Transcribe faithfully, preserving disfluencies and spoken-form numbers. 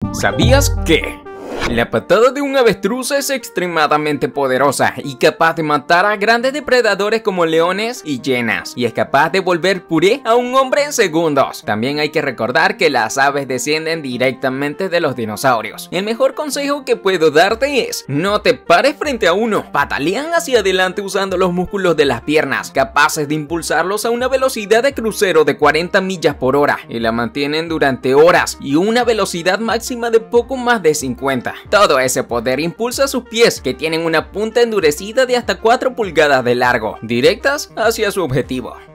¿Sabías que la patada de un avestruz es extremadamente poderosa y capaz de matar a grandes depredadores como leones y hienas, y es capaz de volver puré a un hombre en segundos? También hay que recordar que las aves descienden directamente de los dinosaurios. El mejor consejo que puedo darte es: no te pares frente a uno. Patalean hacia adelante usando los músculos de las piernas, capaces de impulsarlos a una velocidad de crucero de cuarenta millas por hora, y la mantienen durante horas y una velocidad máxima de poco más de cincuenta. Todo ese poder impulsa sus pies, que tienen una punta endurecida de hasta cuatro pulgadas de largo, directas hacia su objetivo.